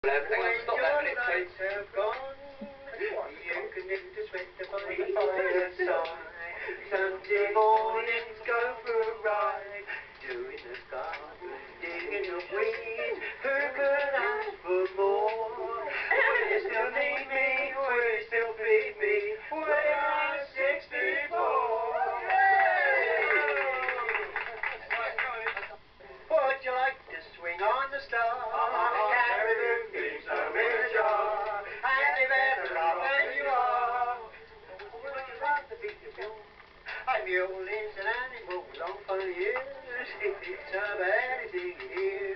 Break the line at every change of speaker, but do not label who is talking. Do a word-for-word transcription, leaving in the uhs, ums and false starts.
Hang on, stop that minute, please.
Have gone, you can knit a sweater by the fireside. Sunday mornings go for a ride, doing the garden, digging the weeds. Who could ask for more? Will you still need me? Will you still feed me? When I'm sixty-four? Would you like to swing on the star? Carry the beans home in a jar, and if ever laughing you are, would you rather be a mule? A mule is an animal with long funny ears. It's about anything you hear.